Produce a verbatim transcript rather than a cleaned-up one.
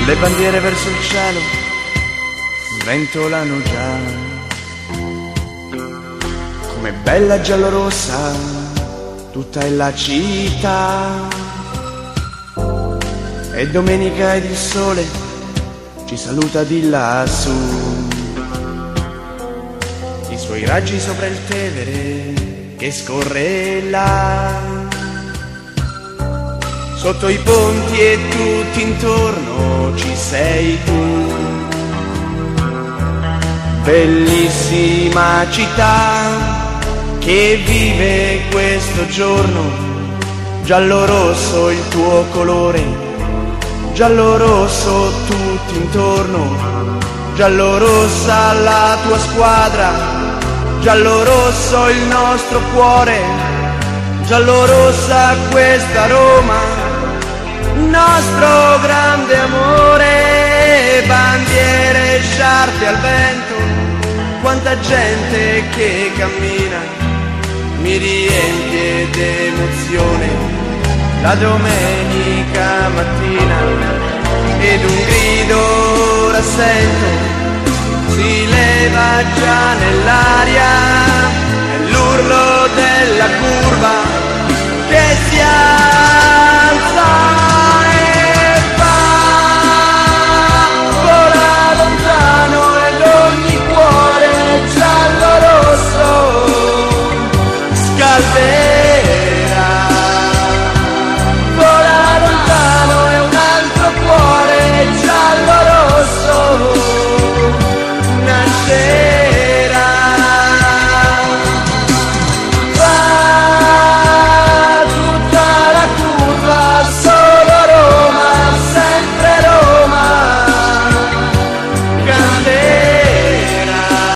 le bandiere verso il cielo sventolano già, come bella giallorossa tutta è la città. E domenica ed il sole ci saluta di lassù, i suoi raggi sopra il Tevere che scorre là. Sotto i ponti e tutti intorno ci sei tu, bellissima città che vive questo giorno, giallo-rosso il tuo colore, giallo-rosso tutti intorno, giallo-rossa la tua squadra, giallo-rosso il nostro cuore, giallo-rossa questa Roma, nostro grande amore. Bandiere, sciarpe al vento, quanta gente che cammina, mi riempie d'emozione la domenica mattina. Ed un grido ora sento, si leva già nell'aria,